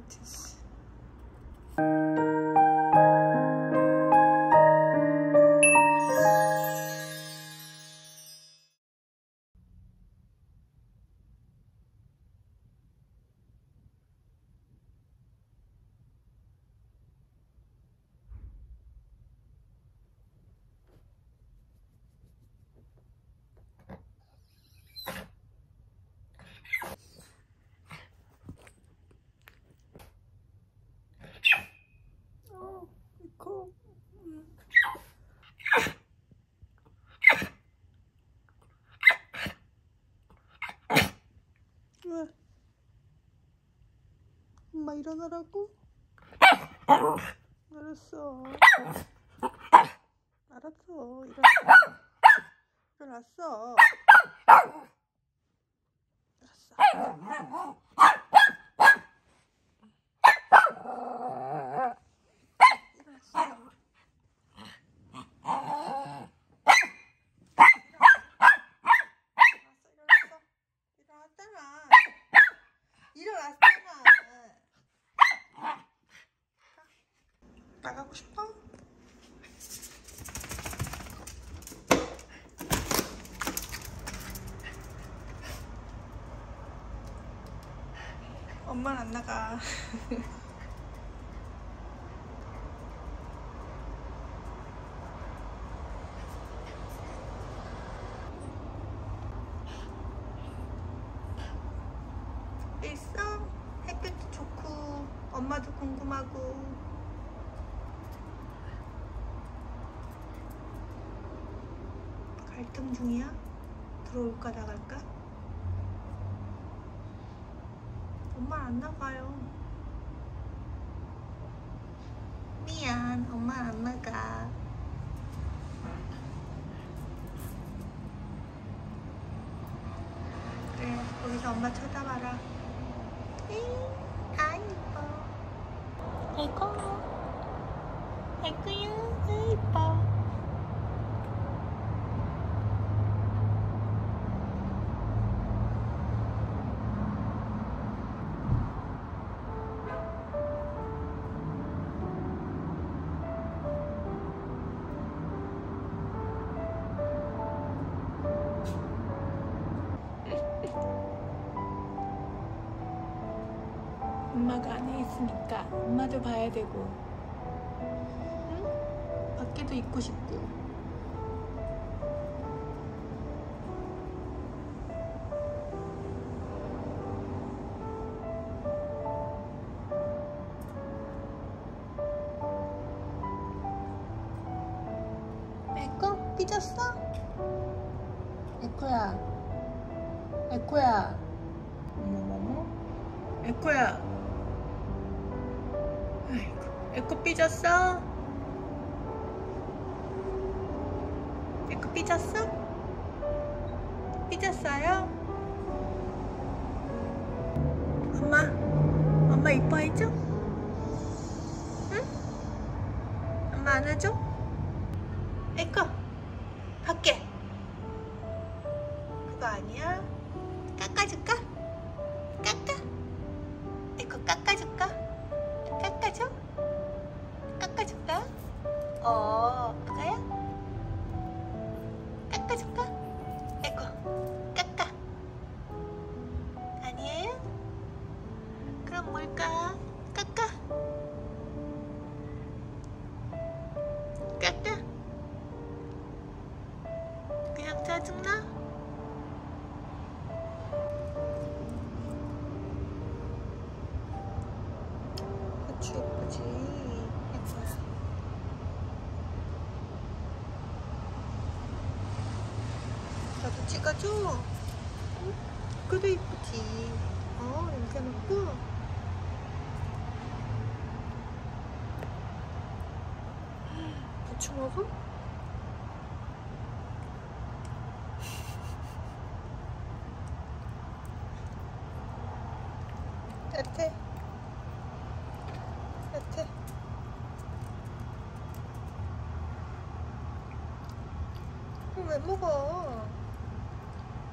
됐어. 이거 왜? 엄마 일어나라고? 알았어. 알았어. 일어났어. 알았어. 일어났잖아. 나가고 싶어? 엄마는 안 나가. 있어? 햇빛도 좋고 엄마도 궁금하고. 갈등 중이야? 들어올까 나갈까? 엄마 안 나가요. 미안, 엄마 안 나가. 그래, 거기서 엄마 쳐다봐라. 아 이뻐. 아이고, 아이고야, 이뻐. 엄마가 안에 있으니까 엄마도 봐야 되고, 응? 밖에도 있고 싶고. 에코 삐졌어? 에코야, 에코야, 어머머머, 에코야. 아이고, 에코 삐졌어? 에코 삐졌어? 삐졌어요? 엄마 이뻐해줘? 응? 엄마 안아줘? 에코 밖에. 그거 아니야? 깎아줄까? 깎아? 에코 깎아줄까? 깎아줘? 깎아줄까? 그거야? 깎아줄까? 에코 깎아. 아니에요? 그럼 뭘까? 깎아. 깎아. 그냥 짜증나? 그치 예쁘지. 나도 찍어줘. 응? 그래도 이쁘지. 이렇게 놓고. 부추 먹어? 따뜻해. 따뜻해. 왜 먹어?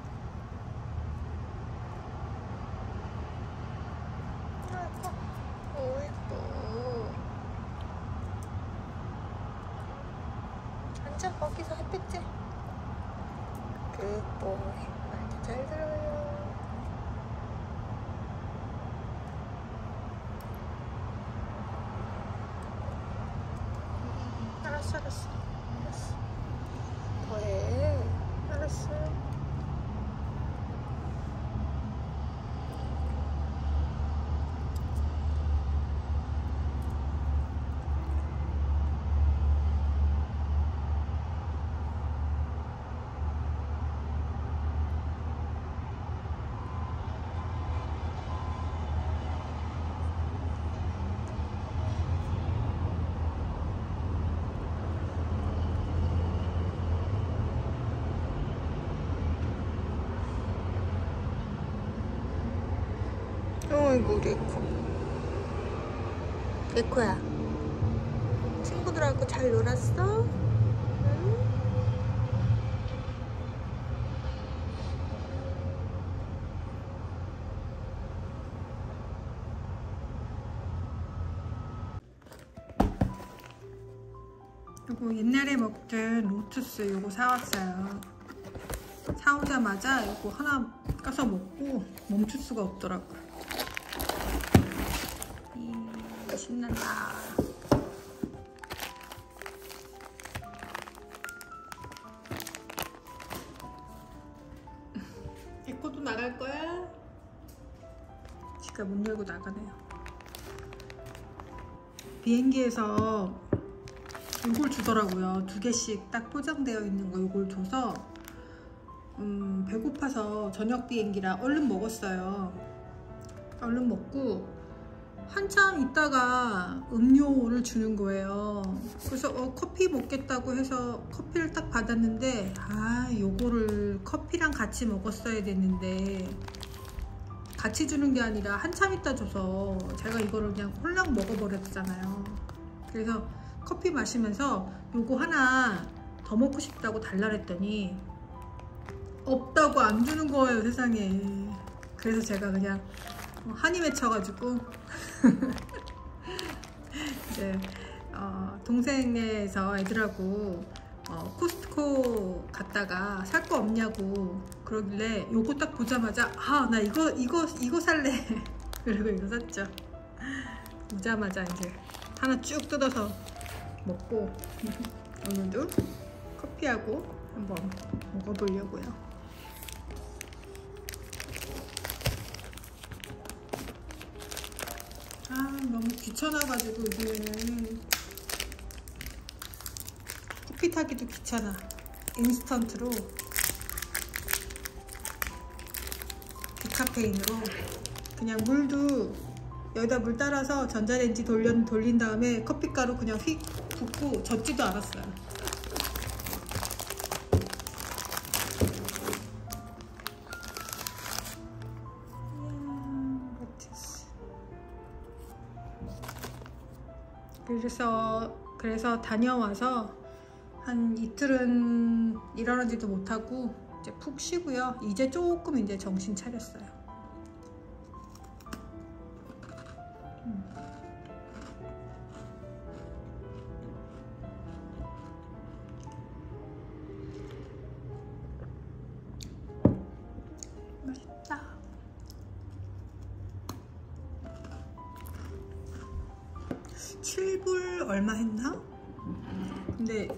아이고, 그치? 굿보이. 말도 잘 들어요. 알았어. 더해. 알았어. 어이구 우리 에코야, 친구들하고 잘 놀았어? 응? 요거 옛날에 먹던 로투스 요거 사왔어요. 사오자마자 요거 하나 까서 먹고 멈출 수가 없더라고요. 신난다. 에코도 나갈 거야? 지가 문 열고 나가네요. 비행기에서 요걸 주더라고요. 2개씩 딱 포장되어 있는 거 요걸 줘서 배고파서 저녁 비행기라 얼른 먹었어요. 얼른 먹고 한참 있다가 음료를 주는 거예요. 그래서 커피 먹겠다고 해서 커피를 딱 받았는데 요거를 커피랑 같이 먹었어야 됐는데 같이 주는 게 아니라 한참 있다 줘서 제가 이거를 그냥 홀랑 먹어버렸잖아요. 그래서 커피 마시면서 요거 하나 더 먹고 싶다고 달라 그랬더니 없다고 안 주는 거예요, 세상에. 그래서 제가 그냥 한이 맺혀가지고 이제 동생네에서 애들하고 코스트코 갔다가 살 거 없냐고 그러길래 요거 딱 보자마자 나 이거 살래. 그리고 이거 샀죠. 오자마자 이제 하나 쭉 뜯어서 먹고 오늘도 커피하고 한번 먹어보려고요. 너무 귀찮아가지고 요즘에는 커피 타기도 귀찮아. 인스턴트로 디카페인으로 그냥 물도 여기다 물 따라서 전자레인지 돌린 다음에 커피가루 그냥 휙 붓고 젓지도 않았어요. 그래서 다녀와서 한 이틀은 일어나지도 못하고 이제 푹 쉬고요. 이제 조금 이제 정신 차렸어요. 맛있다. $7 얼마 했나? 근데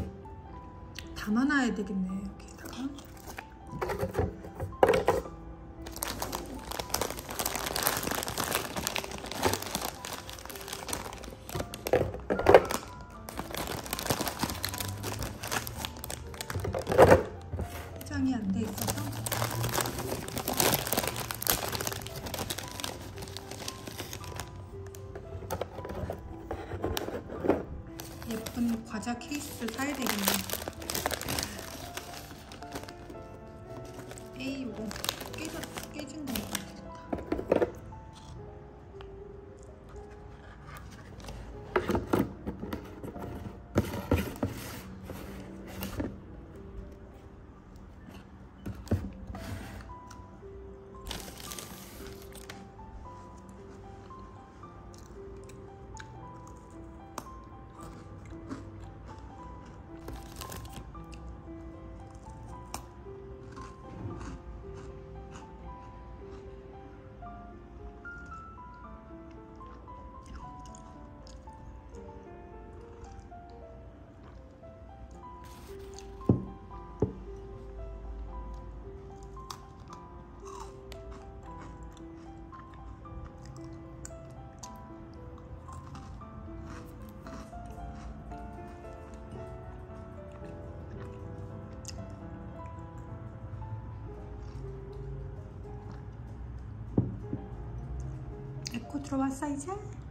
담아놔야 되겠네, 여기다가. 포장이 안 돼 있어서. 예쁜 과자 케이스를 사야 되겠네. 에이, 이거 깨진 거 먹어야 되겠다. 들어왔어 이제?